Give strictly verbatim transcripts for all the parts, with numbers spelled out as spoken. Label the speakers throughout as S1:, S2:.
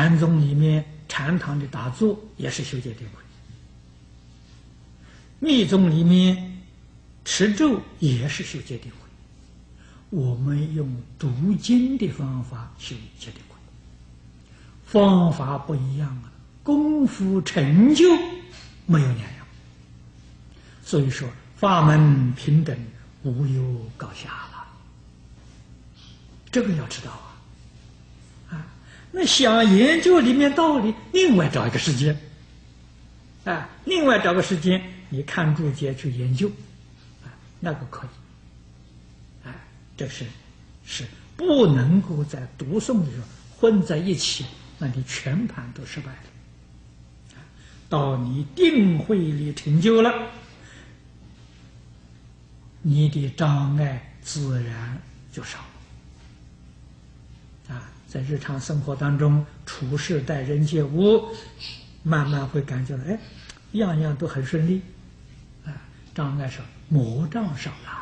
S1: 禅宗里面禅堂的打坐也是修戒定慧，密宗里面持咒也是修戒定慧。我们用读经的方法修戒定慧，方法不一样啊，功夫成就没有两样。所以说法门平等，无有高下了，这个要知道啊。啊，那想研究里面道理，另外找一个时间，啊，另外找个时间，你看注解去研究，啊，那个可以，啊，这是是不能够在读诵的时候混在一起，那你全盘都失败了。到你定慧里成就了，你的障碍自然就少了。啊，在日常生活当中处事待人接物，慢慢会感觉到，哎，样样都很顺利，啊，障碍少，魔障少了。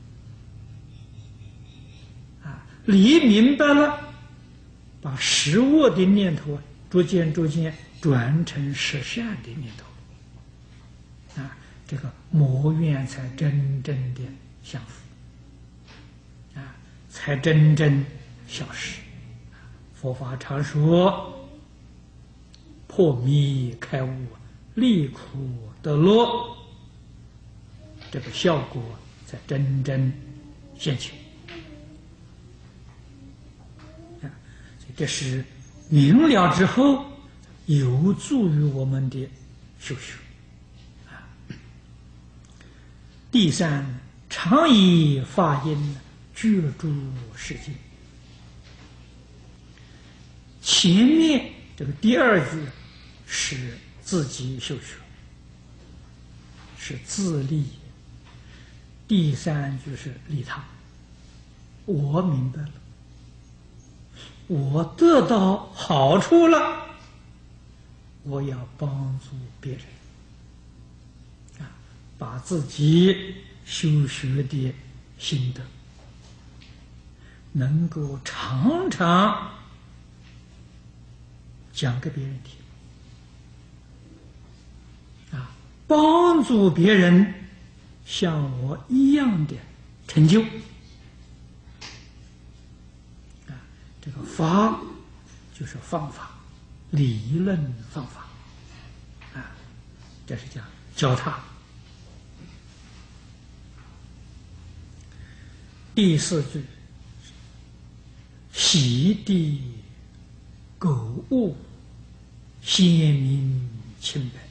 S1: 啊，理明白了，把实恶的念头逐渐逐渐转成实善的念头，啊，这个魔怨才真正的降服，啊，才真正消失。佛法常说，破迷开悟，离苦得乐，这个效果才真正现前。啊，这是明了之后，有助于我们的修学。啊，第三，常以法音觉诸世界。前面这个第二句是自己修学，是自利；第三句是利他。我明白了，我得到好处了，我要帮助别人，啊，把自己修学的心得能够常常讲给别人听，啊，帮助别人像我一样的成就，啊，这个法就是方法，理论方法，啊，这是讲教他。第四句，洗涤垢物，鲜明清白。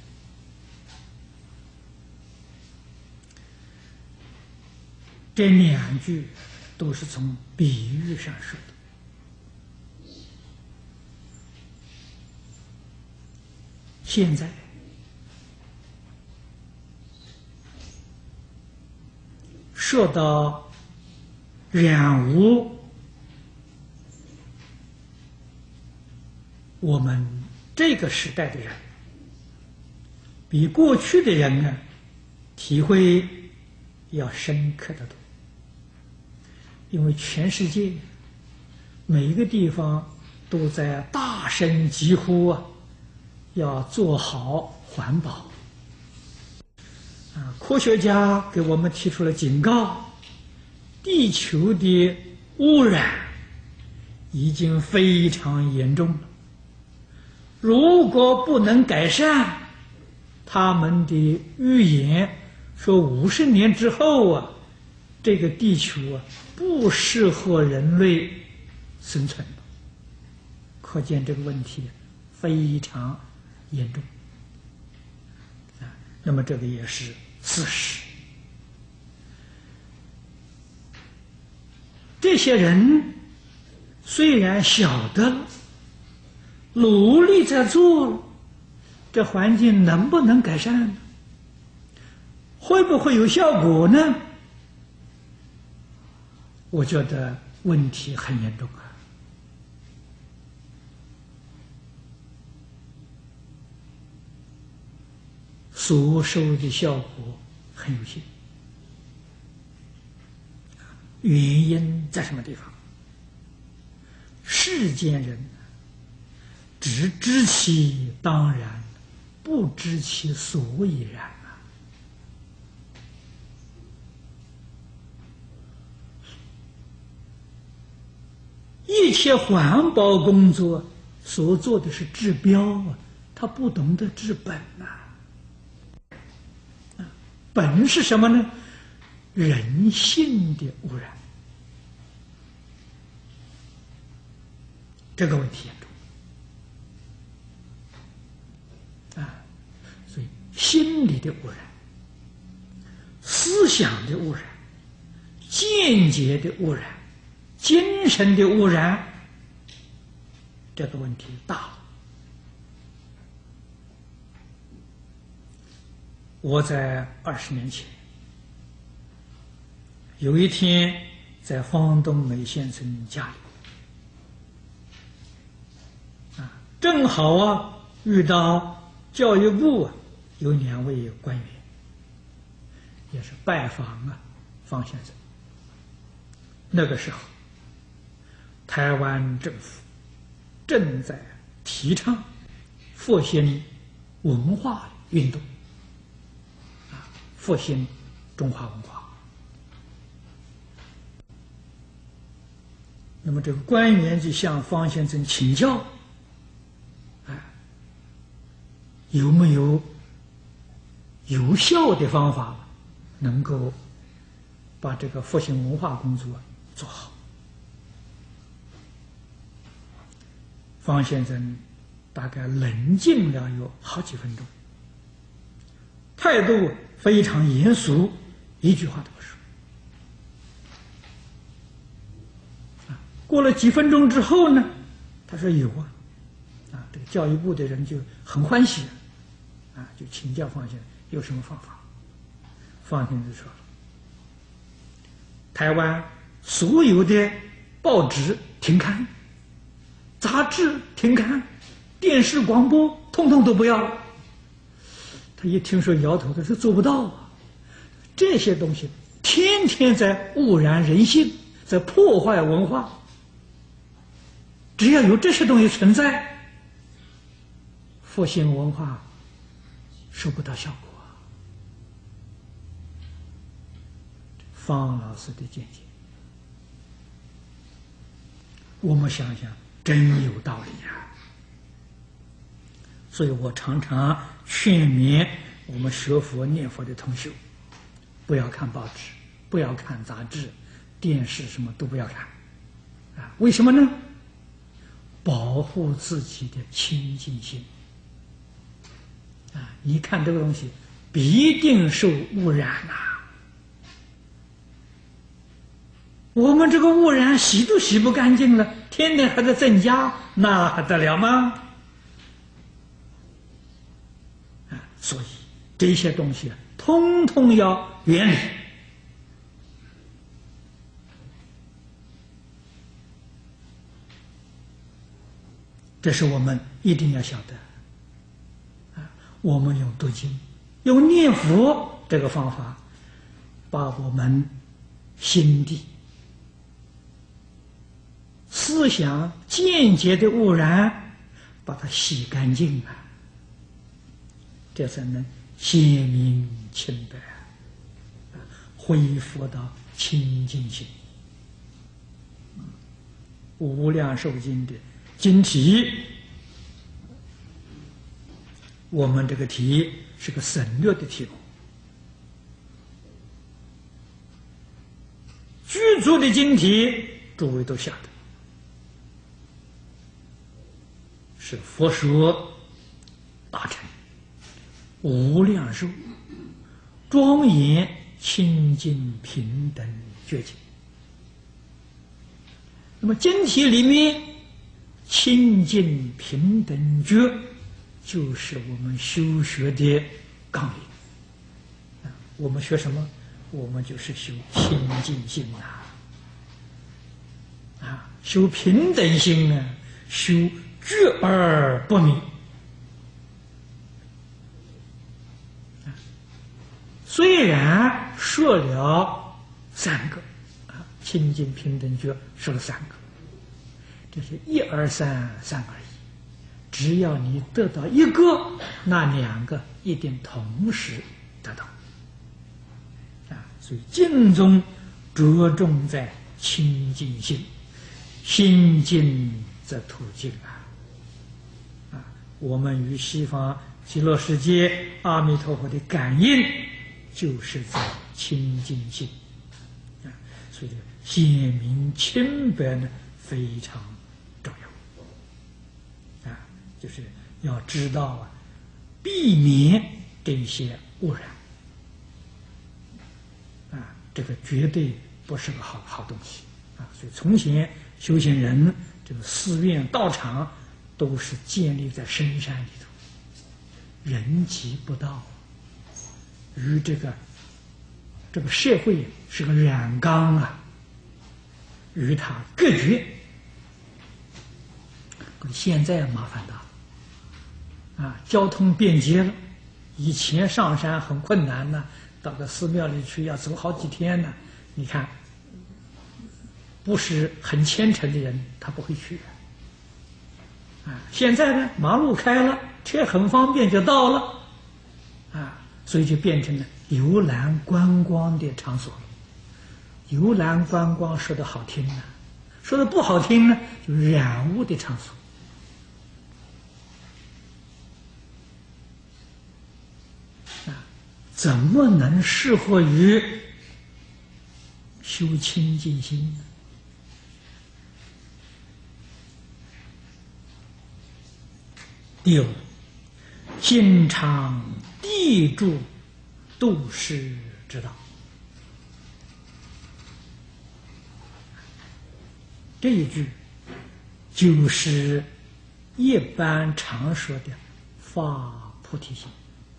S1: 这两句都是从比喻上说的。现在说到染污我们这个时代的人，比过去的人呢，体会要深刻得多。因为全世界每一个地方都在大声疾呼啊，要做好环保。啊，科学家给我们提出了警告，地球的污染已经非常严重了。如果不能改善，他们的预言说五十年之后啊，这个地球啊不适合人类生存了。可见这个问题非常严重啊。那么这个也是事实。这些人虽然晓得了，努力在做了，这环境能不能改善呢？会不会有效果呢？我觉得问题很严重啊。所收的效果很有限。原因在什么地方？世间人只知其当然，不知其所以然啊！一切环保工作所做的是治标啊，他不懂得治本呐、啊。本是什么呢？人性的污染，这个问题严重啊！所以心理的污染、思想的污染、见解的污染、精神的污染，这个问题大了。我在二十年前有一天在方东梅先生家里啊，正好啊遇到教育部啊有两位官员，也是拜访啊方先生。那个时候，台湾政府正在提倡复兴文化运动，啊，复兴中华文化。那么这个官员就向方先生请教，啊，有没有有效的方法能够把这个复兴文化工作做好？方先生大概冷静了有好几分钟，态度非常严肃，一句话都不说。啊，过了几分钟之后呢，他说有啊，啊，这个教育部的人就很欢喜，啊，就请教方先生有什么方法。方先生说了，台湾所有的报纸停刊，杂志停刊，电视广播通通都不要了。他一听说摇头，他说做不到啊，这些东西天天在污染人性，在破坏文化，只要有这些东西存在，复兴文化收不到效果啊。方老师的见解，我们想想真有道理啊！所以我常常劝勉我们学佛念佛的同修，不要看报纸，不要看杂志、电视，什么都不要看啊！为什么呢？保护自己的清净心啊！一看这个东西，必定受污染呐、啊！我们这个污染洗都洗不干净了，天天还在增加，那还得了吗？啊，所以这些东西通通要远离。这是我们一定要晓得。啊，我们用读经、用念佛这个方法，把我们心地、思想见解的污染，把它洗干净了，这才能显明清白，恢复到清净心。无量寿经的经题，我们这个题是个省略的题目，具足的经题诸位都晓得。是佛说大乘无量寿庄严清净平等觉境。那么经题里面清净平等觉就是我们修学的纲领。我们学什么？我们就是修清净心呐，啊，修平等心啊，修觉而不迷。虽然说了三个啊，清净平等觉说了三个，这是一而三，三而一， 只要你得到一个，那两个一定同时得到。啊，所以净宗着重在清净心，心净则土净啊！啊，我们与西方极乐世界阿弥陀佛的感应，就是在清净心啊，所以这个显明清白呢非常重要啊，就是要知道啊，避免这些污染啊，这个绝对不是个好好东西啊。所以从前修行人这个寺院道场都是建立在深山里头，人迹不到，与这个这个社会是个染缸啊，与它隔绝。现在麻烦大啊，交通便捷了，以前上山很困难呢，到个寺庙里去要走好几天呢。你看，不是很虔诚的人，他不会去啊。现在呢，马路开了，车很方便就到了啊，所以就变成了游览观光的场所了。游览观光说的好听呢，说的不好听呢，就是染污的场所。怎么能适合于修清净心呢？第五，心常地住度世之道。这一句就是一般常说的发菩提心。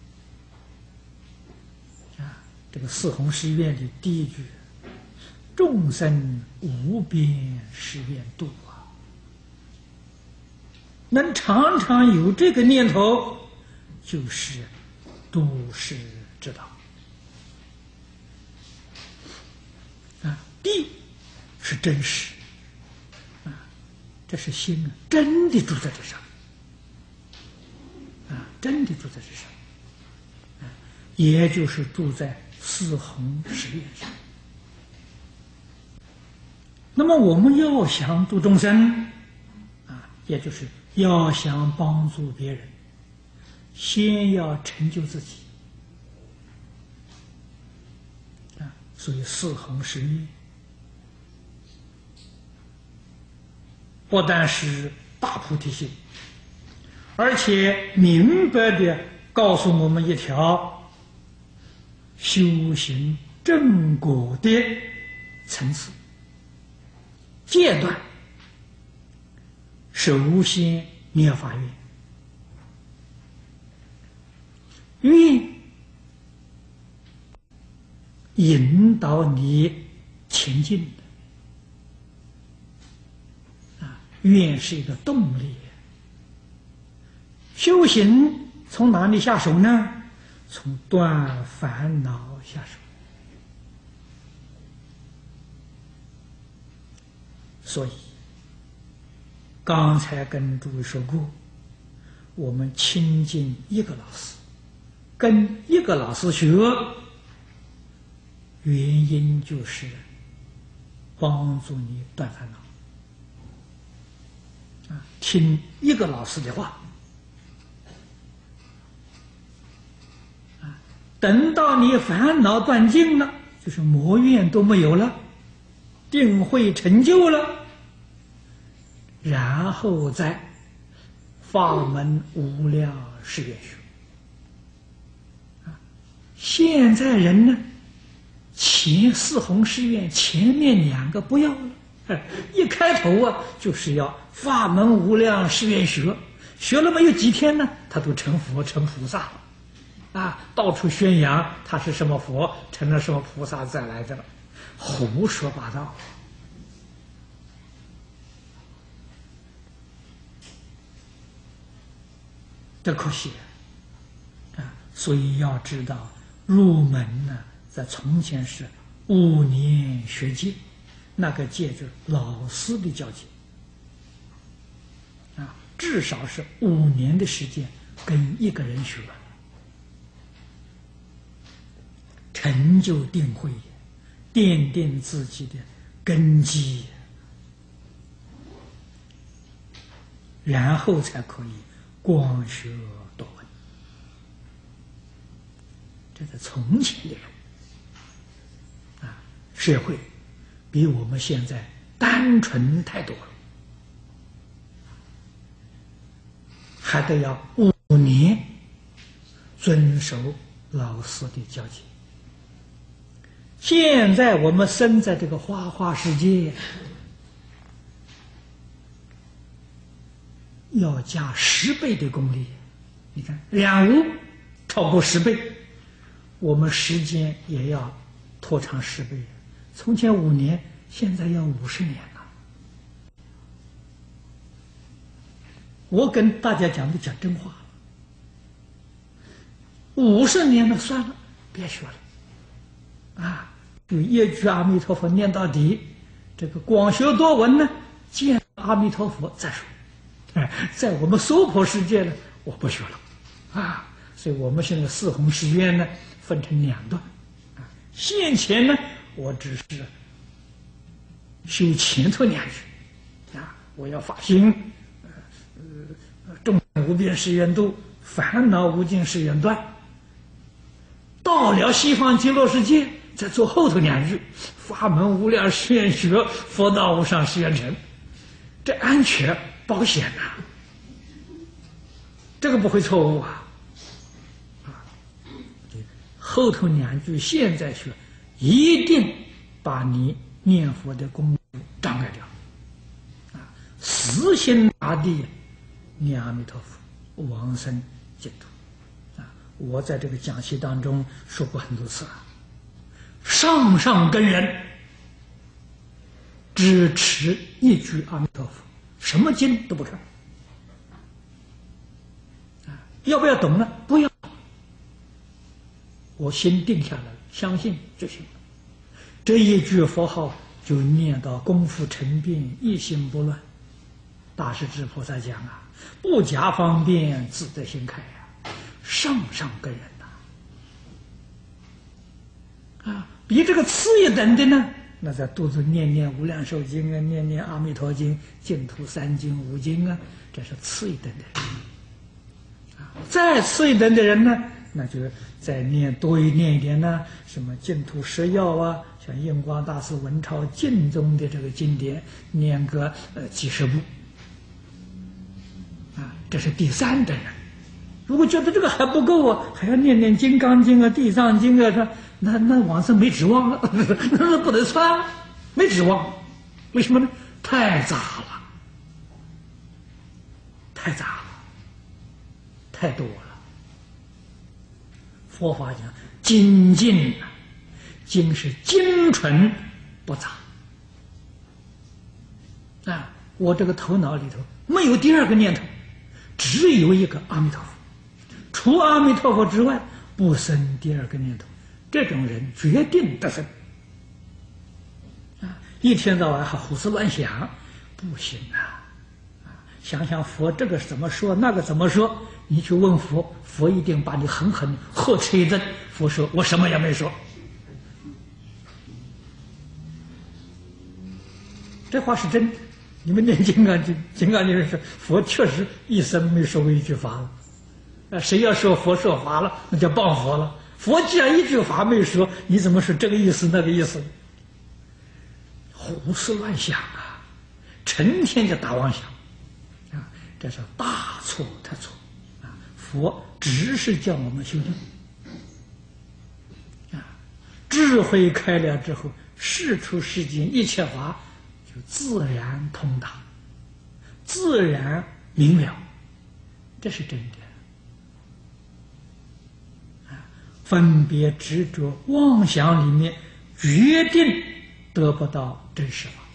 S1: 这个四弘誓愿的第一句，众生无边誓愿度啊，能常常有这个念头，就是度世之道啊。地是真实啊，这是心啊，真的住在这上啊，真的住在这上啊，也就是住在四弘誓愿上。那么我们要想度众生啊，也就是要想帮助别人，先要成就自己啊。所以四弘誓愿不但是大菩提心，而且明白地告诉我们一条修行正果的层次阶段。首先念法愿，愿引导你前进的啊，愿是一个动力。修行从哪里下手呢？从断烦恼下手。所以刚才跟诸位说过，我们亲近一个老师，跟一个老师学，原因就是帮助你断烦恼啊，听一个老师的话。等到你烦恼断尽了，就是魔怨都没有了，定慧成就了，然后再法门无量誓愿学啊。现在人呢，前四弘誓愿前面两个不要了，一开头啊就是要法门无量誓愿学，学了没有几天呢，他都成佛成菩萨了。啊，到处宣扬他是什么佛，成了什么菩萨再来的了，胡说八道。这可惜啊！所以要知道，入门呢，在从前是五年学戒，那个戒就是老师的教戒啊， 至少是五年的时间跟一个人学，成就定慧，奠定自己的根基，然后才可以广学多闻。这是从前的人啊，社会比我们现在单纯太多了，还得要五年遵守老师的教诫。现在我们生在这个花花世界，要加十倍的功力。你看，两无超过十倍，我们时间也要拖长十倍。从前五年，现在要五十年了。我跟大家讲的讲真话，五十年了，算了，别学了，啊，就一句阿弥陀佛念到底。这个广学多闻呢，见阿弥陀佛再说。哎，在我们娑婆世界呢，我不学了，啊，所以我们现在四弘誓愿呢，分成两段，啊，现前呢，我只是修前头两句，啊，我要发心，呃呃，众无边誓愿度，烦恼无尽誓愿断。到了西方极乐世界，再做后头两句，法门无量誓愿学，佛道无上誓愿成。这安全保险呐，啊，这个不会错误啊！啊，后头两句现在学，一定把你念佛的功夫障碍掉，啊，死心塌地念阿弥陀佛，往生净土。啊，我在这个讲习当中说过很多次啊，上上根人只持一句阿弥陀佛，什么经都不看。啊，要不要懂呢？不要，我心定下来了，相信就行了。这一句佛号就念到功夫成变，一心不乱。大势至菩萨讲啊，不假方便，自得心开呀，上上根人呐，啊，比这个次一等的呢，那在肚子念念无量寿经啊，念念阿弥陀经、净土三经、五经啊，这是次一等的人。啊，再次一等的人呢，那就再念多一念一点呢，什么净土十要啊，像印光大师文钞净宗的这个经典，念个呃几十部。啊，这是第三等人。如果觉得这个还不够啊，还要念念《金刚经》啊、《地藏经》啊，那那往生没指望了，那不能算，没指望。为什么呢？太杂了，太杂了，太多了。佛法讲精进啊，精是精纯不杂啊。我这个头脑里头没有第二个念头，只有一个阿弥陀佛。除阿弥陀佛之外，不生第二个念头，这种人决定得生。啊，一天到晚还胡思乱想，不行啊！啊，想想佛这个怎么说，那个怎么说，你去问佛，佛一定把你狠狠呵斥一顿。佛说：“我什么也没说。”这话是真的。你们念《金刚经》，《金刚经》是佛确实一生没说过一句法了。啊，谁要说佛说法了，那叫谤佛了。佛既然一句法没说，你怎么说这个意思那个意思？胡思乱想啊，成天就打妄想，啊，这是大错特错啊！佛只是叫我们修定，啊，智慧开了之后，世出世间一切法就自然通达，自然明了，这是真的。分别执着妄想里面，决定得不到真实法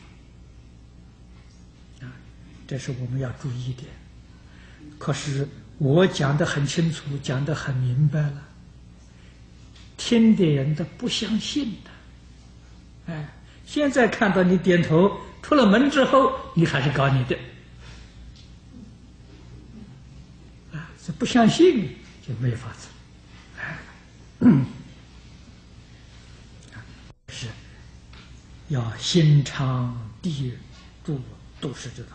S1: 啊！这是我们要注意的。可是我讲得很清楚，讲得很明白了，听的人都不相信的。哎，现在看到你点头，出了门之后，你还是搞你的。 不相信就没法子。嗯，是要心常地住都是之道，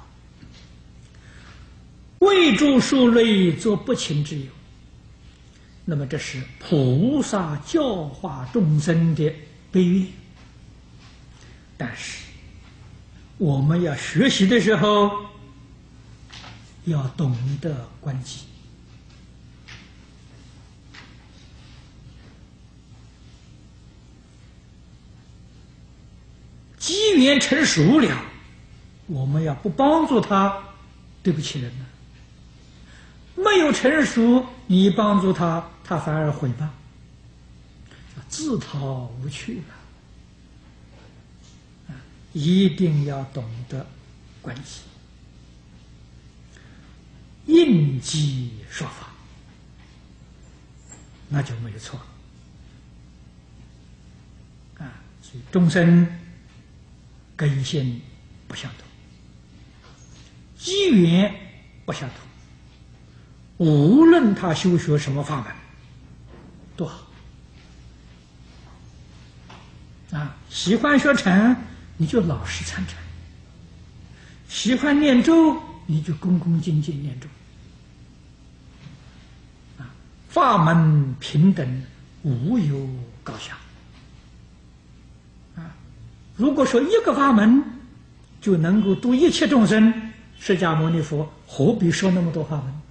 S1: 为诸数类作不勤之友。那么这是菩萨教化众生的悲愿。但是我们要学习的时候，要懂得观机。机缘成熟了，我们要不帮助他，对不起人了。没有成熟，你帮助他，他反而毁谤，自讨无趣了。一定要懂得观机，应机说法，那就没有错。啊，所以众生根性不相同，机缘不相同。无论他修学什么法门，多好啊！喜欢学禅，你就老实参禅；喜欢念咒，你就恭恭敬敬念咒。啊，法门平等，无有高下。啊，如果说一个法门就能够度一切众生，释迦牟尼佛何必说那么多法门？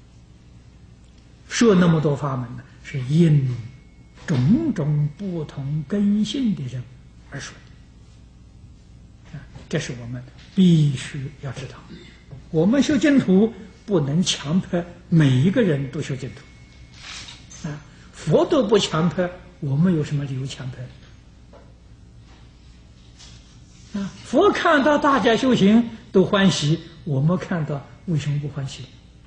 S1: 说那么多法门呢，是因种种不同根性的人而说的。啊，这是我们必须要知道。我们修净土不能强迫每一个人都修净土。啊，佛都不强迫，我们有什么理由强迫？啊，佛看到大家修行都欢喜，我们看到为什么不欢喜？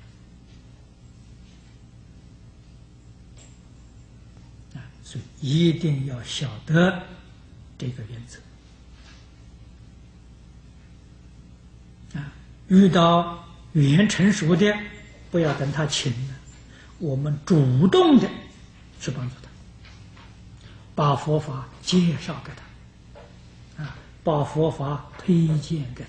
S1: 所以一定要晓得这个原则啊！遇到缘成熟的，不要等他请了，我们主动的去帮助他，把佛法介绍给他，啊，把佛法推荐给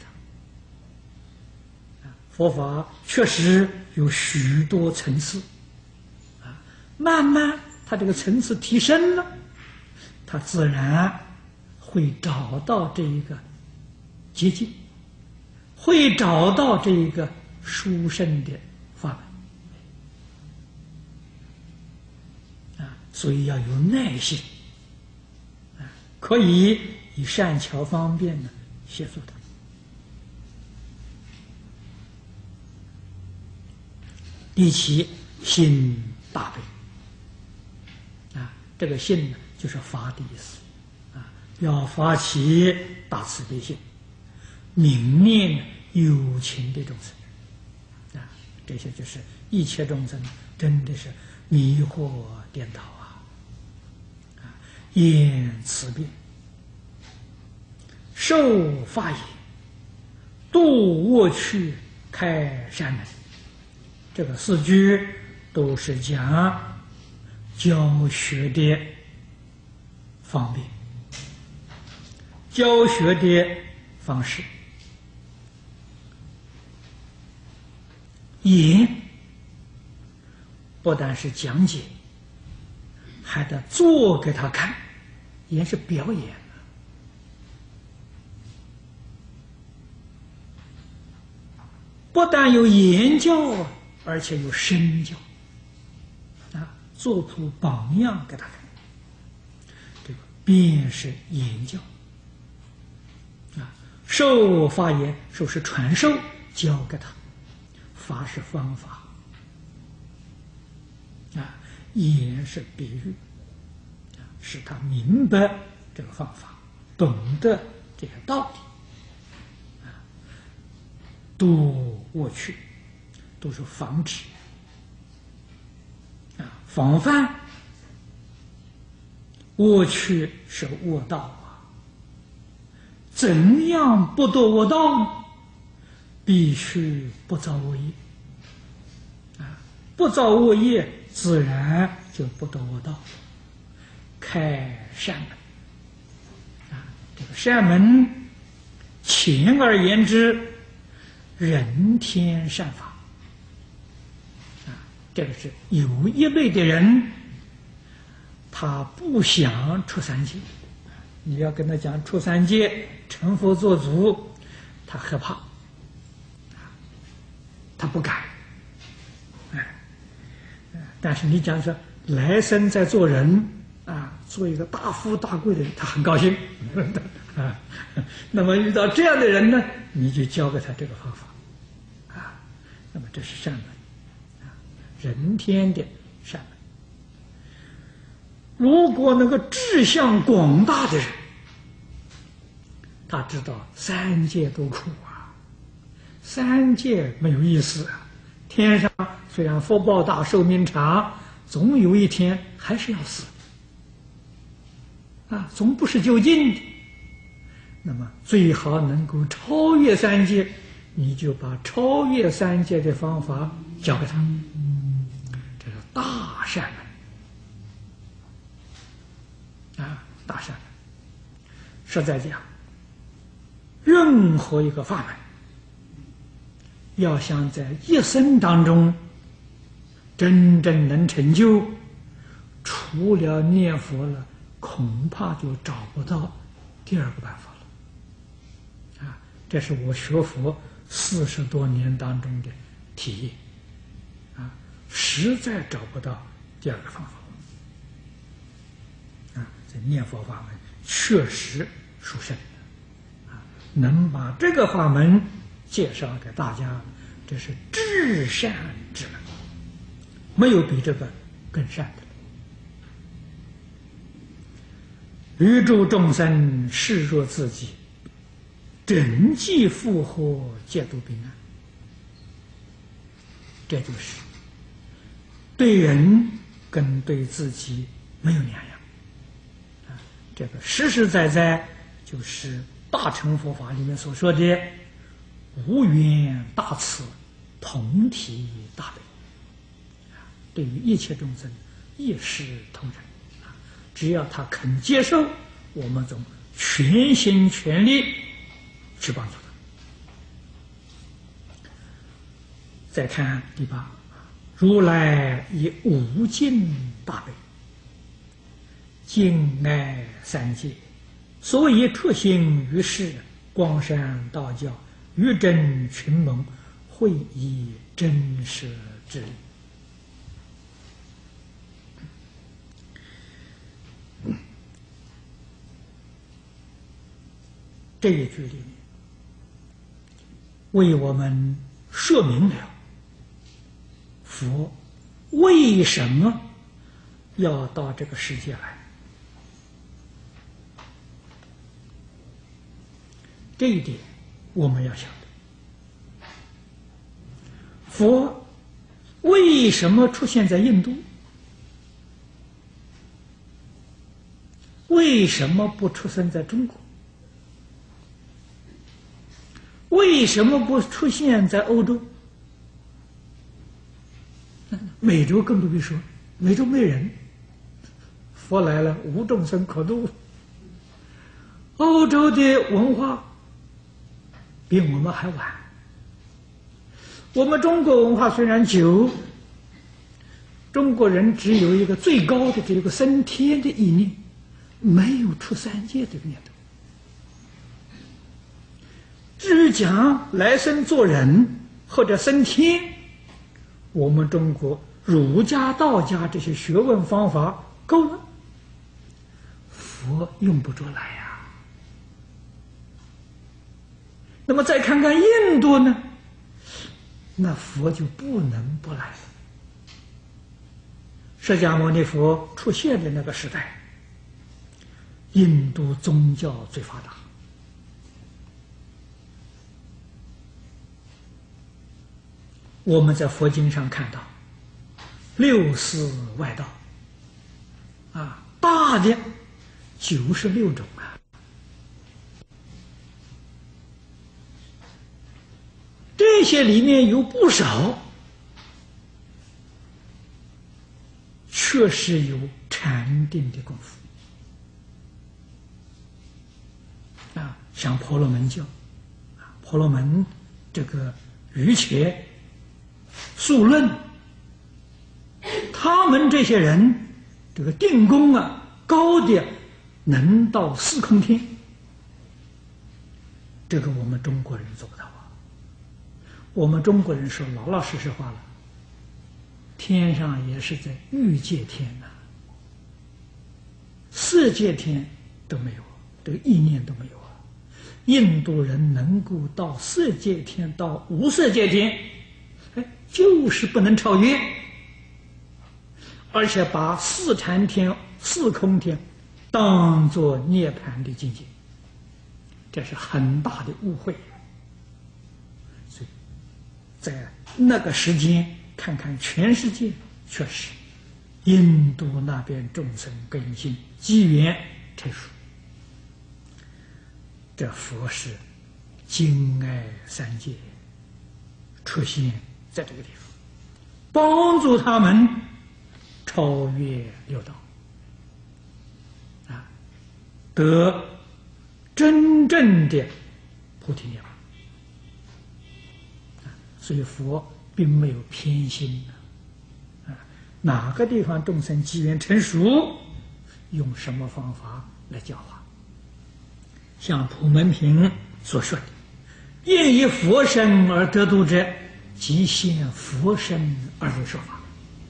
S1: 他。啊，佛法确实有许多层次，啊，慢慢。他这个层次提升了，他自然会找到这一个捷径，会找到这一个殊胜的法门啊！所以要有耐心啊，可以以善巧方便呢协助他。第七，心大悲。这个信呢，就是发的意思，啊，要发起大慈悲心，悯念有情的众生，啊，这些就是一切众生真的是迷惑颠倒啊，啊，言辞辩，受法言，度恶趣，开善门，这个四句都是讲教学的方便，教学的方式。言不但是讲解，还得做给他看，言是表演。不但有言教，而且有身教。做出榜样给他看，这个便是言教啊。授法言，授是传授，教给他；法是方法啊，言是比喻啊，使他明白这个方法，懂得这个道理啊。度恶趣，都是防止。防范恶趣是恶道啊，怎样不堕恶道呢？必须不造恶业啊！ 不造恶业，自然就不得恶道，开善门。啊，这个善门，简而言之，人天善法。啊，这个是有一类的人，他不想出三界。你要跟他讲出三界成佛做主，他害怕，他不敢。哎，但是你讲说来生再做人啊，做一个大富大贵的人，他很高兴啊。那么遇到这样的人呢，你就教给他这个方法啊。那么这是善门啊，人天的善门。如果那个志向广大的人，他知道三界多苦啊，三界没有意思啊。天上虽然福报大、寿命长，总有一天还是要死啊，总不是就近的。那么最好能够超越三界，你就把超越三界的方法教给他，这是大善门啊，大善门。实在讲，任何一个法门，要想在一生当中真正能成就，除了念佛了，恐怕就找不到第二个办法了。啊，这是我学佛四十多年当中的体验。啊，实在找不到第二个方法。啊，这念佛法门确实殊胜。能把这个法门介绍给大家，这是至善之门，没有比这个更善的了。于诸众生视若自己，整济复活，戒度平安。这就是对人跟对自己没有两样啊，这个实实在在就是大乘佛法里面所说的无缘大慈，同体大悲，对于一切众生一视同仁，只要他肯接受，我们总全心全力去帮助他。再看第八，如来以无尽大悲，敬爱三界，所以出行于世，光山道教，于真群盟，会以真实之力。这一句里面为我们说明了佛为什么要到这个世界来。这一点我们要晓得，佛为什么出现在印度？为什么不出生在中国？为什么不出现在欧洲？美洲更不必说，美洲没人，佛来了，无众生可度。欧洲的文化比我们还晚。我们中国文化虽然久，中国人只有一个最高的这个升天的意念，没有出三界这个念头。至于讲来生做人或者升天，我们中国儒家、道家这些学问方法够了，佛用不着来呀。那么再看看印度呢，那佛就不能不来了。释迦牟尼佛出现的那个时代，印度宗教最发达。我们在佛经上看到六四外道啊，大的九十六种啊，这些里面有不少确实有禅定的功夫啊，像婆罗门教啊，婆罗门这个瑜伽、数论，他们这些人这个定功啊高的能到四空天，这个我们中国人做不到啊。我们中国人说老老实实话了，天上也是在欲界天呐、啊，色界天都没有，这个意念都没有啊。印度人能够到色界天，到无色界天，哎，就是不能超越，而且把四禅天、四空天当作涅槃的境界，这是很大的误会。所以，在那个时间看看全世界，确实，印度那边众生根性机缘成熟。这佛是敬爱三界，出现在这个地方，帮助他们超越六道，啊，得真正的菩提涅槃。啊，所以佛并没有偏心啊，哪个地方众生机缘成熟，用什么方法来教化。像普门品所说的，愿以佛身而得度者，即现佛身而为说法。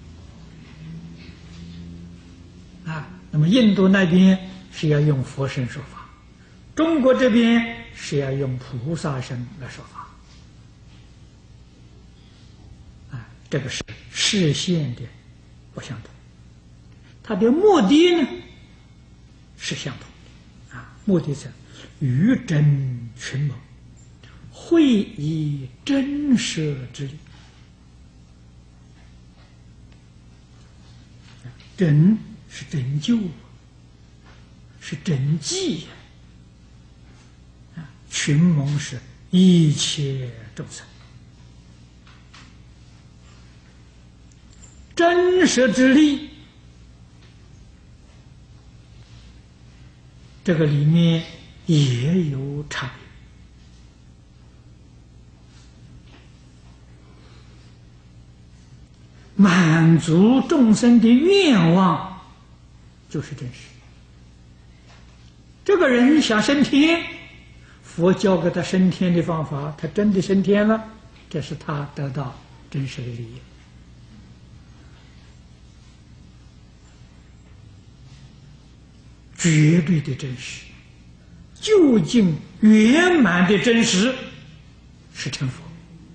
S1: 啊，那么印度那边是要用佛身说法，中国这边是要用菩萨身来说法。啊，这个是视线的不相同，它的目的呢是相同的。啊，目的是于真群谋，会以真实之力。真是拯救，是拯济啊！群谋是一切众生，真实之力，这个里面也有差别。满足众生的愿望就是真实。这个人想升天，佛教给他升天的方法，他真的升天了，这是他得到真实的利益。绝对的真实，究竟圆满的真实是成佛。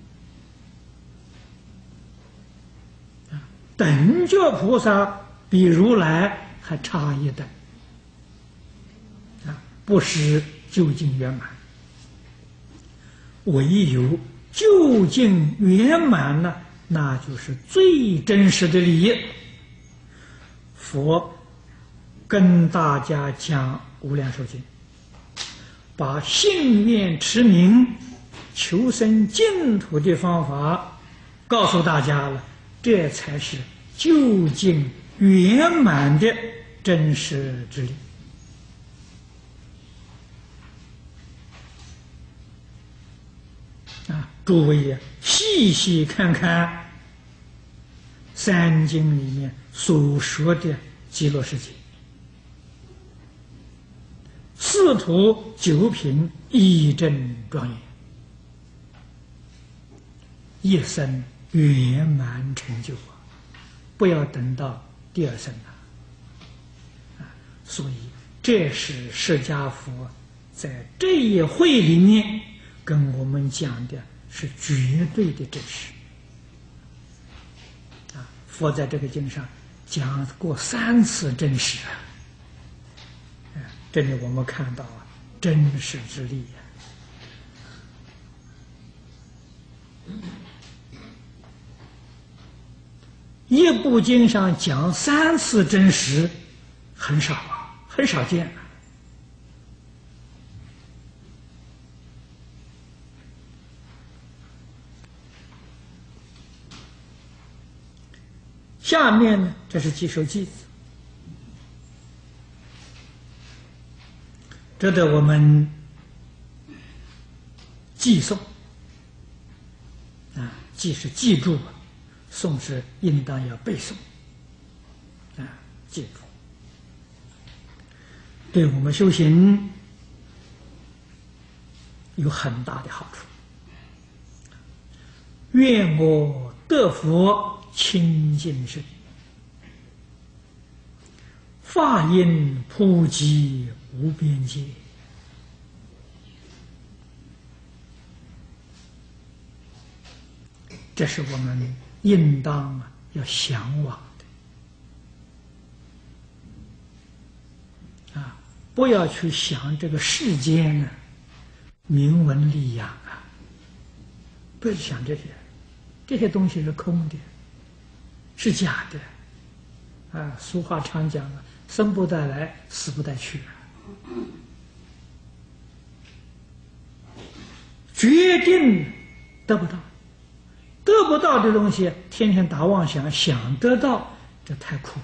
S1: 等觉菩萨比如来还差一等啊，不是究竟圆满。唯有究竟圆满呢，那就是最真实的利益。佛跟大家讲《无量寿经》，把信愿持名求生净土的方法告诉大家了。这才是究竟圆满的真实之力啊！诸位呀，细细看看三经里面所说的极乐世界，四土九品一真庄严，一生圆满成就啊！不要等到第二生了啊！所以这是释迦佛在这一会里面跟我们讲的是绝对的真实啊！佛在这个经上讲过三次真实啊！啊，这里我们看到啊，真实之力啊！一部经上讲三次真实，很少啊，很少见啊。 下面呢，这是记受记字，值得我们记诵啊，记是记住，诵是应当要背诵啊，记住，对我们修行有很大的好处。愿我得佛清净身，法音普及无边界。这是我们应当要向往的啊！不要去想这个世间呢，名闻利养啊，不要去想这些，这些东西是空的，是假的啊！俗话常讲啊，生不带来，死不带去啊。决定得不到，得不到的东西，天天打妄想，想得到，这太苦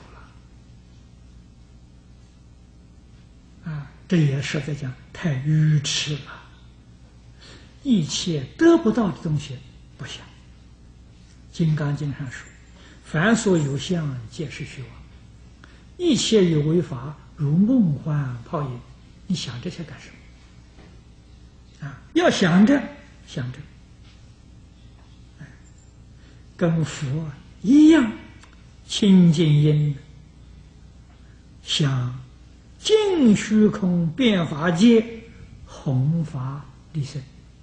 S1: 了啊！这也实在讲太愚痴了。一切得不到的东西不想。《金刚经》上说：“凡所有相，皆是虚妄；一切有为法，如梦幻泡影。”你想这些干什么？啊，要想着想着，跟佛一样，清净因，想尽虚空遍法界，弘法利生。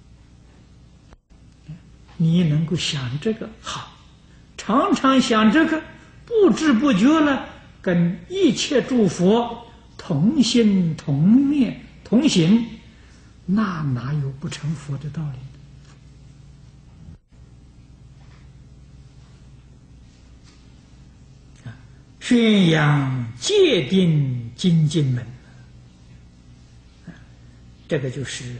S1: 你能够想这个好，常常想这个，不知不觉了，跟一切诸佛同心同面同行，那哪有不成佛的道理呢？啊，宣扬戒定精进门，这个就是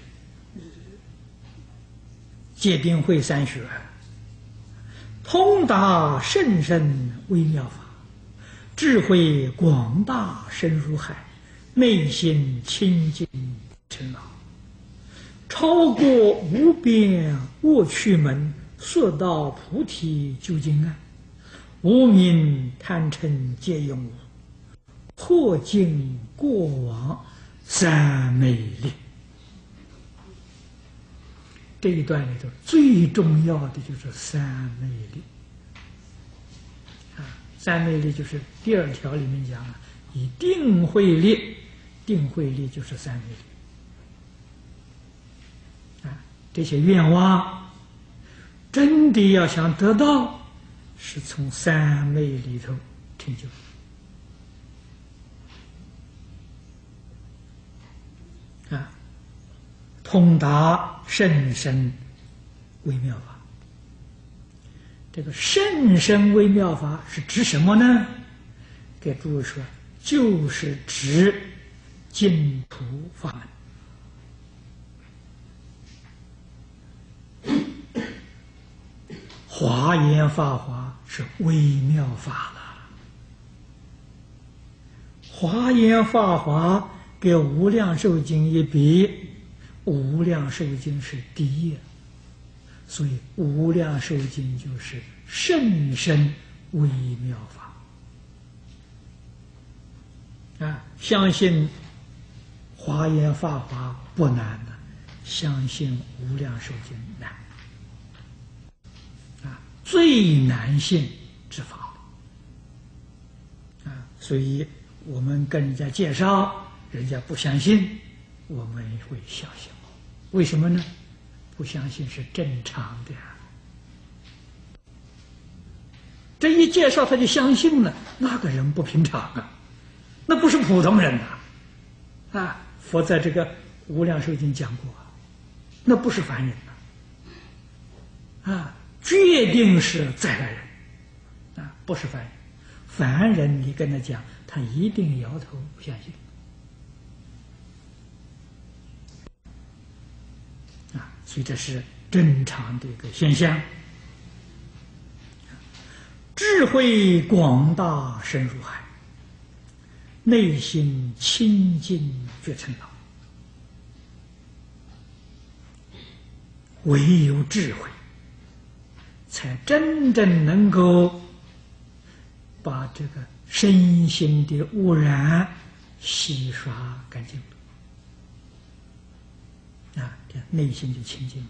S1: 戒定慧三学，通达甚深微妙法，智慧广大深如海，内心清净尘劳，超过无边卧趣门，速到菩提究竟岸，无明贪嗔皆永无，破尽过往三昧力。这一段里头最重要的就是三昧力啊！三昧力就是第二条里面讲了，以定慧力，定慧力就是三昧力啊！这些愿望真的要想得到，是从三昧里头成就啊！通达甚深微妙法，这个甚深微妙法是指什么呢？给诸位说，就是指净土法门。华严法华是微妙法了，华严法华跟无量寿经一比，无量寿经是第一，所以无量寿经就是甚深微妙法啊！相信华严法华不难的，相信无量寿经难啊，最难信之法啊！所以我们跟人家介绍，人家不相信，我们会相信。为什么呢？不相信是正常的呀。这一介绍他就相信了，那个人不平常啊，那不是普通人呐！啊，佛在这个《无量寿经》讲过，那不是凡人呐！啊，决定是再来人啊，不是凡人。凡人你跟他讲，他一定摇头不相信。所以这是正常的一个现象。智智慧广大深如海，内心清净觉尘劳。唯有智慧，才真正能够把这个身心的污染洗刷干净了，啊，这内心就清净了。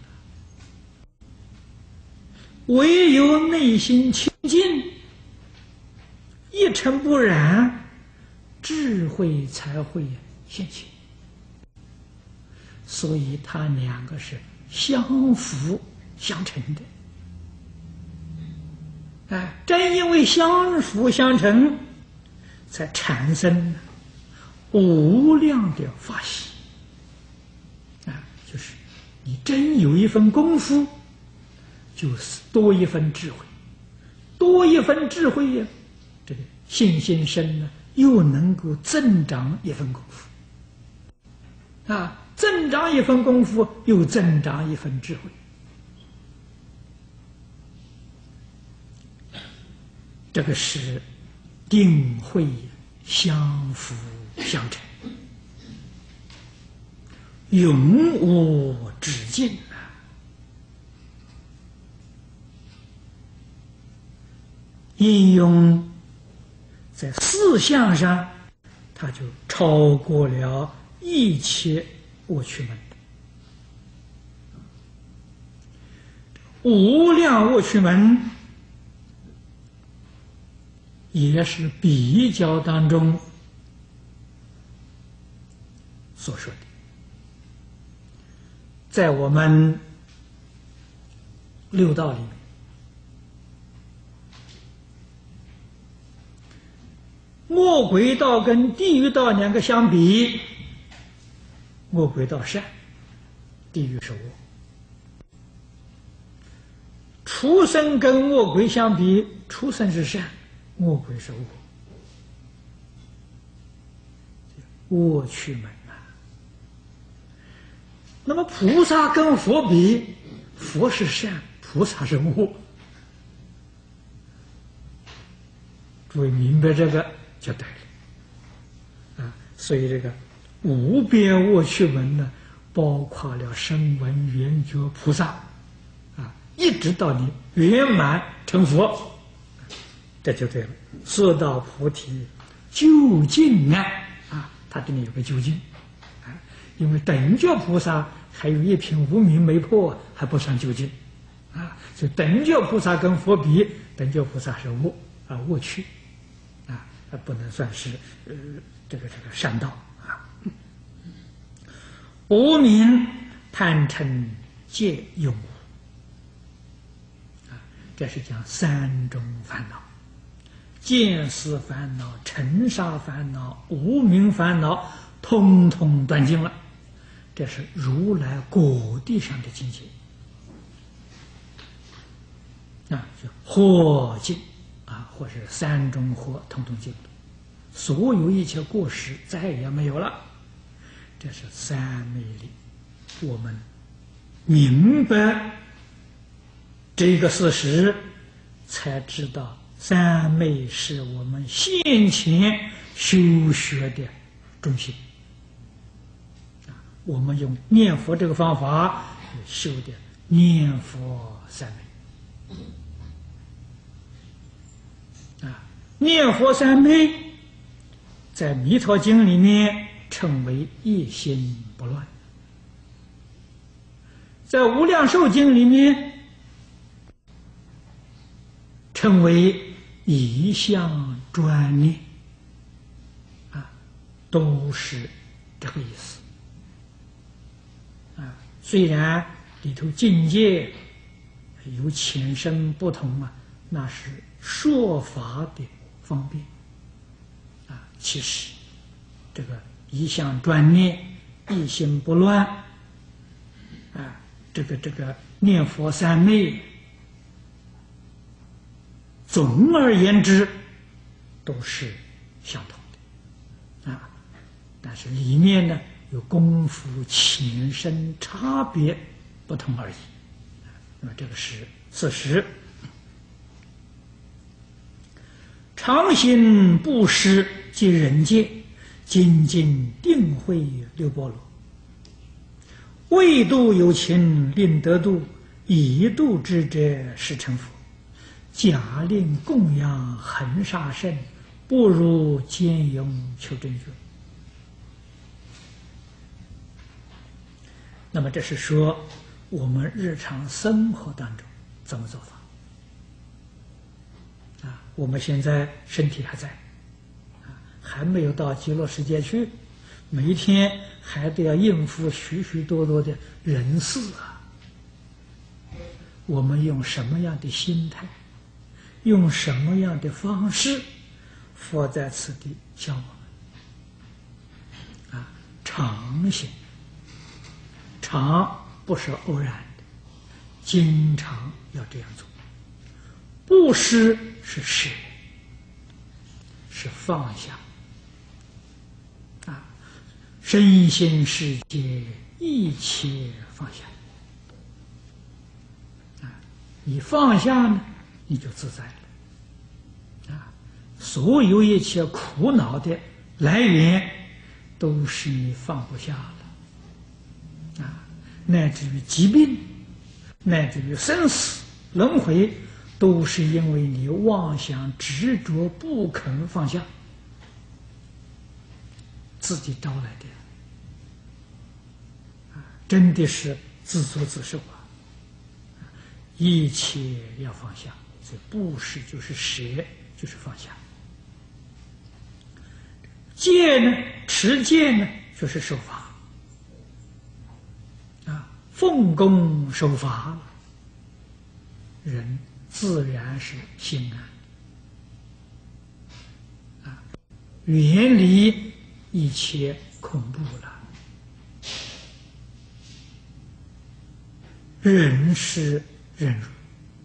S1: 唯有内心清净，一尘不染，智慧才会现前。所以它两个是相辅相成的。哎，正因为相辅相成，才产生了无量的法喜。啊，就是你真有一份功夫，就是多一份智慧，多一份智慧呀，这个信心深呢，又能够增长一份功夫。啊，增长一份功夫，又增长一份智慧。这个是定慧相辅相成，永无止境啊！应用在四相上，它就超过了一切我趣门。无量我趣门也是比较当中所说的，在我们六道里面，恶鬼道跟地狱道两个相比，恶鬼道善，地狱是恶；畜生跟恶鬼相比，畜生是善，恶鬼是恶。恶趣门啊！那么菩萨跟佛比，佛是善，菩萨是恶。诸位明白这个就对了啊！所以这个无边恶趣门呢，包括了声闻缘觉菩萨啊，一直到你圆满成佛，这就对了。说到菩提究竟啊啊，它这里有个究竟啊，因为等觉菩萨还有一品无明没破，还不算究竟啊。所以等觉菩萨跟佛比，等觉菩萨是恶啊恶趣啊，不能算是呃这个这个善道啊。无明贪嗔皆有无啊，这是讲三种烦恼。见思烦恼、尘沙烦恼、无明烦恼，通通断尽了。这是如来果地上的境界啊，就惑尽啊，或是三种惑，通通尽了，所有一切过失再也没有了。这是三昧力，我们明白这个事实，才知道。三昧是我们现前修学的中心啊！我们用念佛这个方法修的念佛三昧啊！念佛三昧在《弥陀经》里面称为一心不乱，在《无量寿经》里面称为一向专念啊，都是这个意思啊。虽然里头境界有浅深不同啊，那是说法的方便啊。其实这个一向专念、一心不乱啊，这个这个念佛三昧。总而言之，都是相同的啊，但是里面呢有功夫浅深差别不同而已。那么这个是事实。 常行布施及人戒，精进定慧六波罗。为度有情，令得度，以度之者是成佛。假令供养恒沙圣，不如兼容求真觉。那么这是说我们日常生活当中怎么做法啊？我们现在身体还在啊，还没有到极乐世界去，每一天还得要应付许许多多的人事啊。我们用什么样的心态，用什么样的方式，佛在此地教我们啊，常行。常不是偶然的，经常要这样做。布施是舍，是放下啊，身心世界一切放下啊，你放下呢，你就自在了啊。所有一切苦恼的来源，都是你放不下了。啊，乃至于疾病，乃至于生死轮回，都是因为你妄想执着不肯放下，自己招来的。啊，真的是自作自受啊！一切要放下，所以布施就是舍，就是放下。戒呢，持戒呢，就是守法。奉公守法，人自然是心安啊，远离一切恐怖了。人是忍辱，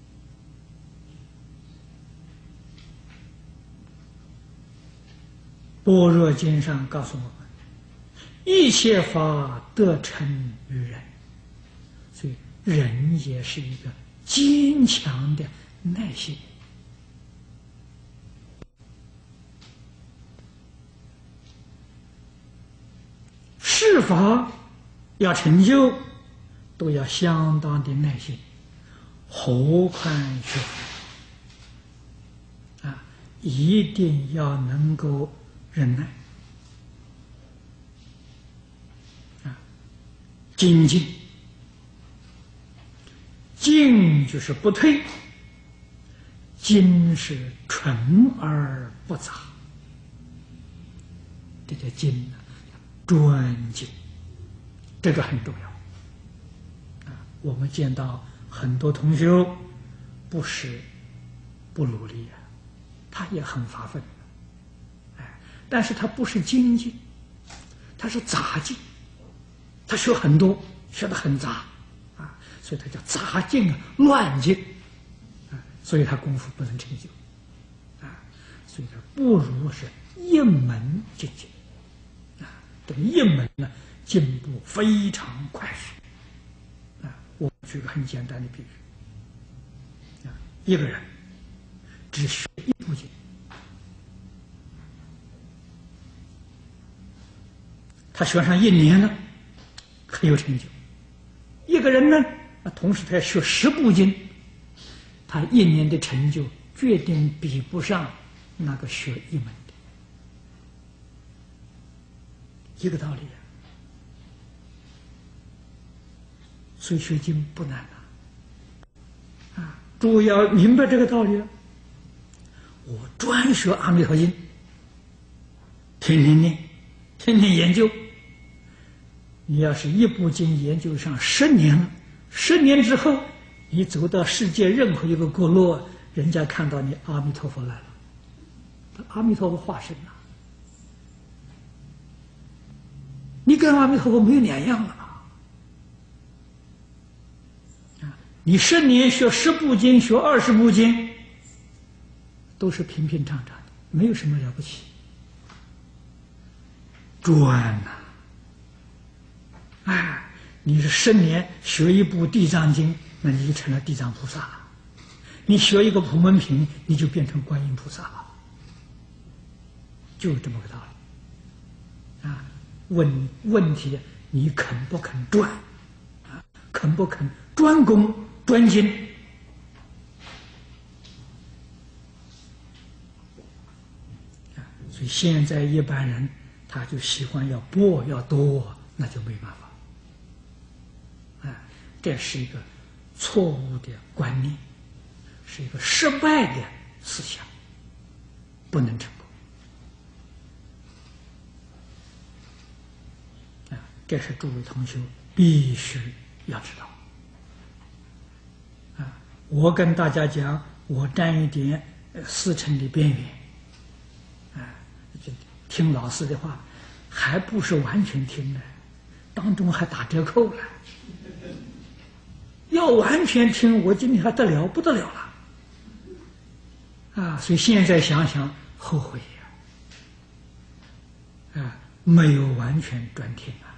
S1: 般若经上告诉我们，一切法得成于人。所以人也是一个坚强的耐心。事法要成就，都要相当的耐心，何况学佛啊，一定要能够忍耐啊，精进。进就是不退，精是纯而不杂，这叫精呢，专精，这个很重要啊。我们见到很多同学不是不努力啊，他也很发奋，哎，但是他不是精进，他是杂进，他学很多，学得很杂。所以它叫杂进啊，乱进啊，所以他功夫不能成就啊，所以他不如是一门精进啊，这个一门呢进步非常快速啊。我举个很简单的比喻啊，一个人只学一部经，他学上一年了，很有成就；一个人呢，同时他要学十部经，他一年的成就决定比不上那个学一门的，一个道理啊。所以学经不难啊，啊，诸位要明白这个道理了。我专学阿弥陀经，天天念，天天研究。你要是一部经研究上十年了，十年之后，你走到世界任何一个角落，人家看到你阿弥陀佛来了，阿弥陀佛化身了，你跟阿弥陀佛没有两样了吧？啊，你十年学十部经，学二十部经，都是平平常常的，没有什么了不起。专呐、啊，哎，你是十年学一部《地藏经》，那你就成了地藏菩萨了；你学一个普门品，你就变成观音菩萨了。 就这么个道理啊。问问题，你肯不肯专啊？肯不肯专攻专精？啊，所以现在一般人他就喜欢要博要多，那就没办法。啊，这是一个错误的观念，是一个失败的思想，不能成功。啊，这是诸位同学必须要知道。啊，我跟大家讲，我沾一点四乘的边缘，啊，就听老师的话，还不是完全听呢，当中还打折扣了。要完全听，我今天还得了不得了了。啊，所以现在想想后悔呀！啊，没有完全专听啊！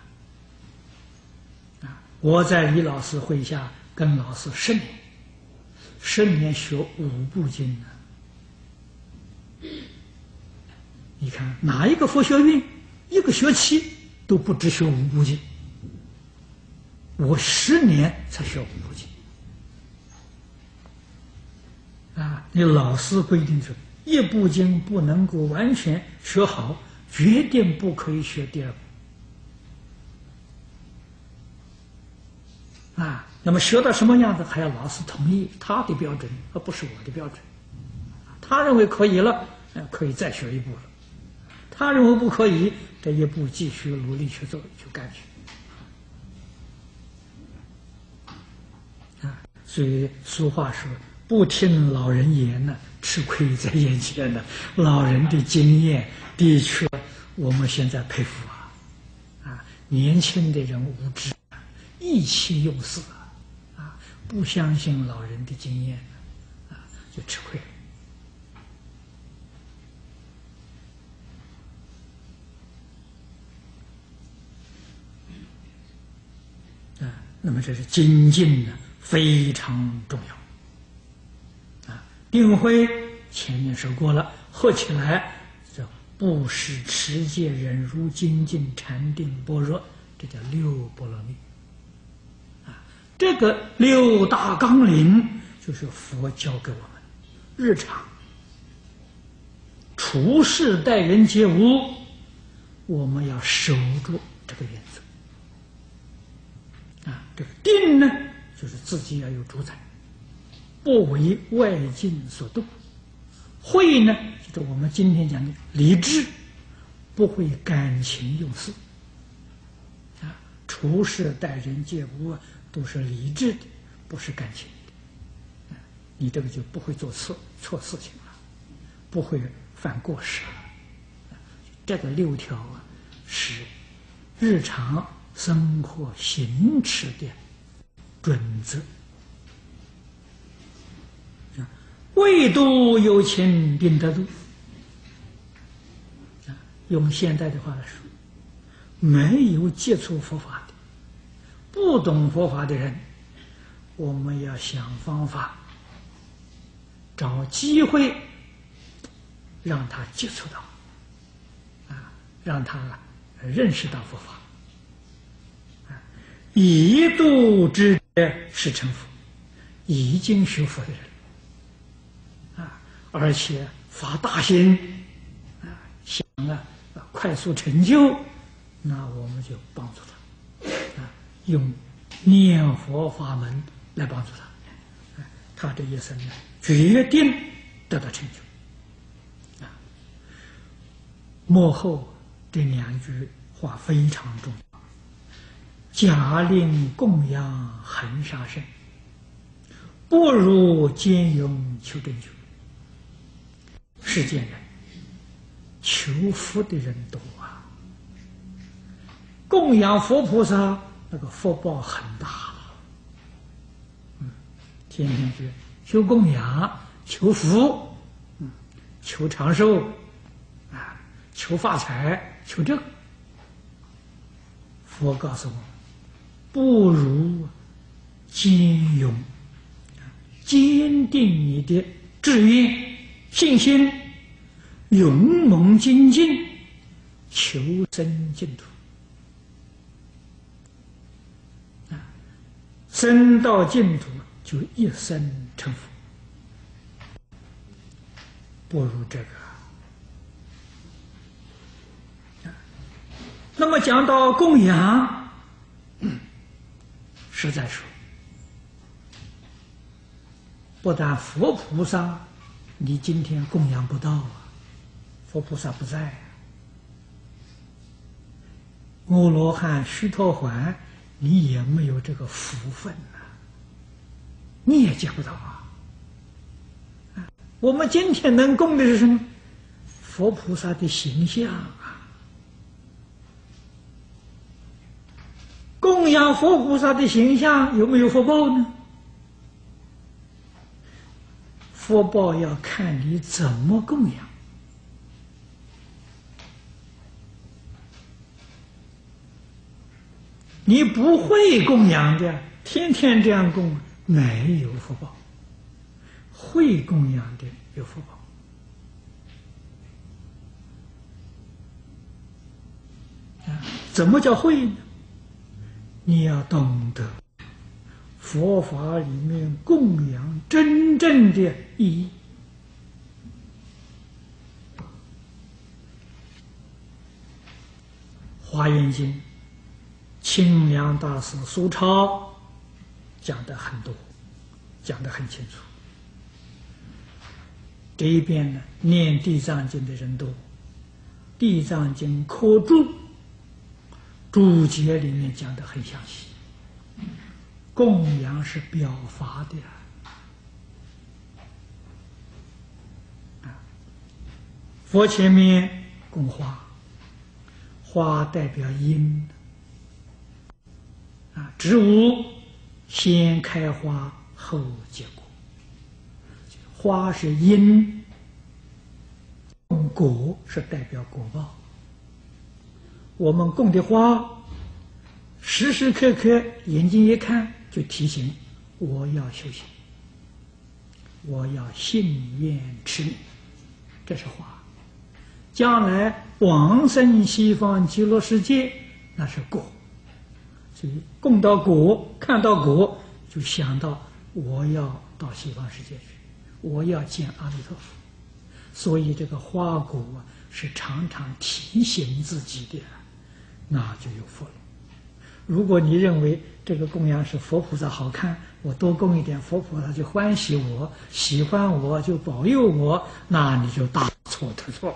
S1: 啊，我在李老师会下跟老师十年，十年学五部经呢。你看哪一个佛学院一个学期都不只学五部经，我十年才学五部经。啊，你老师规定说，一部经不能够完全学好，决定不可以学第二部。啊，那么学到什么样子，还要老师同意，他的标准，而不是我的标准。他认为可以了，可以再学一步了；他认为不可以，这一步继续努力去做，去干去。啊，所以俗话说，不听老人言呢，吃亏在眼前呢。老人的经验的确，我们现在佩服啊！啊，年轻的人无知，意气用事啊，啊，不相信老人的经验，啊，就吃亏了。啊，那么这是精进呢，非常重要。定慧前面说过了，合起来叫布施、持戒、忍辱、精进、禅定、般若，这叫六波罗蜜。啊，这个六大纲领就是佛教给我们日常处事待人接物，我们要守住这个原则。啊，这个定呢，就是自己要有主宰，不为外境所动。慧呢，就是我们今天讲的理智，不会感情用事。啊，处事待人接物啊，都是理智的，不是感情的。啊，你这个就不会做错错事情了，不会犯过失了。啊，这个六条啊，是日常生活行持的准则。未度有情并得度。啊，用现代的话来说，没有接触佛法的、不懂佛法的人，我们要想方法，找机会让他接触到，啊，让他认识到佛法。啊，一度之是成佛，已经学佛的人。而且发大心啊，想啊快速成就，那我们就帮助他啊，用念佛法门来帮助他，啊，他这一生呢，决定得到成就。啊，幕后这两句话非常重要：假令供养恒沙圣，不如兼勇求真觉。世间人求福的人多啊，供养佛菩萨那个福报很大了。嗯，天天去求供养、求福，嗯，求长寿，啊，求发财，求这个。佛告诉我，不如坚勇，坚定你的志愿、信心， 勇猛精进，求生净土。啊，生到净土就一生成佛，不如这个。啊，那么讲到供养，嗯，实在说，不但佛菩萨，你今天供养不到啊，佛菩萨不在啊。阿罗汉、须陀洹，你也没有这个福分呐、啊，你也见不到啊。啊，我们今天能供的是什么？佛菩萨的形象啊。供养佛菩萨的形象有没有福报呢？福报要看你怎么供养。你不会供养的，天天这样供，没有福报；会供养的有福报。啊，怎么叫会呢？你要懂得佛法里面供养真正的意义。华严经清凉大师苏超讲得很多，讲得很清楚。这一边呢，念地藏经的人多，地藏经科注注解里面讲得很详细。供养是表法的啊，佛前面供花，花代表因啊，植物先开花后结果，花是因，果是代表果报。我们供的花，时时刻刻眼睛一看就提醒我要修行，我要信愿持名，这是花。将来往生西方极乐世界，那是果。所以供到果，看到果，就想到我要到西方世界去，我要见阿弥陀佛。所以这个花果啊，是常常提醒自己的，那就有福了。如果你认为这个供养是佛菩萨好看，我多供一点，佛菩萨就欢喜我，喜欢我，就保佑我，那你就大错特错，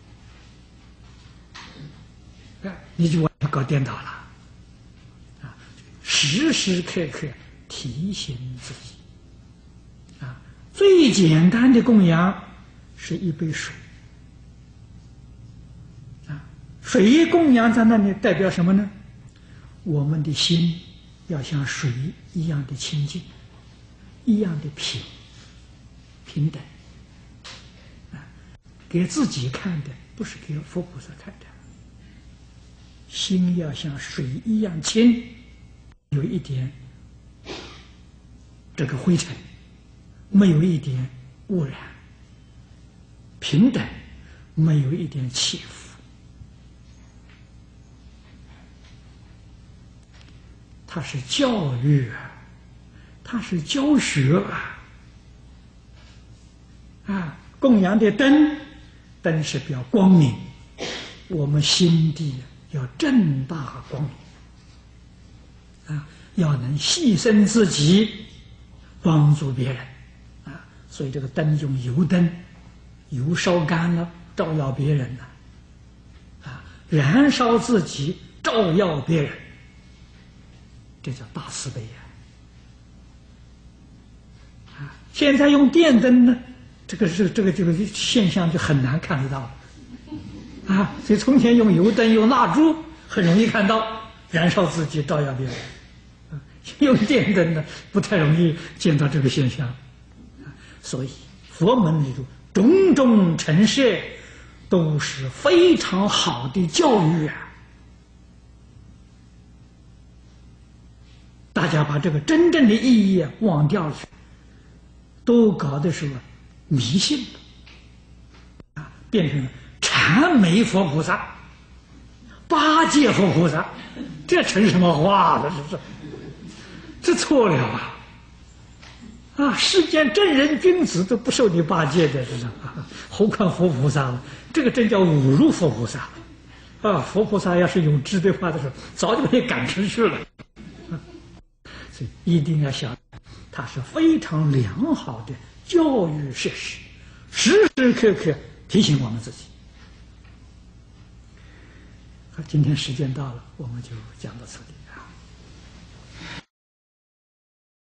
S1: 你就完全搞颠倒了。啊，时时刻刻提醒自己。啊，最简单的供养是一杯水。啊，水供养在那里代表什么呢？我们的心要像水一样的清净，一样的平平等。啊，给自己看的，不是给佛菩萨看的。心要像水一样清，有一点这个灰尘，没有一点污染，平等，没有一点起伏。它是教育啊，它是教学啊。啊，供养的灯，灯是表光明，我们心地要正大光明啊，要能牺牲自己，帮助别人啊。所以这个灯用油灯，油烧干了，照耀别人呢，啊，燃烧自己，照耀别人。这叫大慈悲呀！啊，现在用电灯呢，这个是这个这个现象就很难看得到了，啊，所以从前用油灯、用蜡烛很容易看到，燃烧自己，照耀别人。啊，用电灯呢，不太容易见到这个现象。啊，所以佛门里头种种陈设都是非常好的教育啊。大家把这个真正的意义啊忘掉了，都搞的是迷信了啊， 变成了禅没佛菩萨、八戒佛菩萨，这成什么话了？这是，这错了啊！啊，世间正人君子都不受你八戒的，这是，何况佛菩萨了？这个真叫侮辱佛菩萨啊！佛菩萨要是有智的话的时候，早就被赶出去了。所以一定要晓得，它是非常良好的教育设施，时时刻刻提醒我们自己。好，今天时间到了，我们就讲到这里啊。